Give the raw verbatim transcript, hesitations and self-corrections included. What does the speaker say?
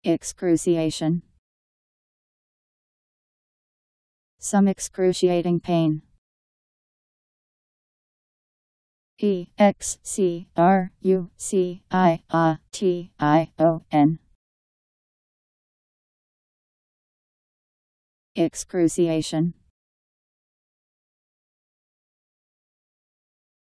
Excruciation. Some excruciating pain. E X C R U C I A T I O N. Excruciation.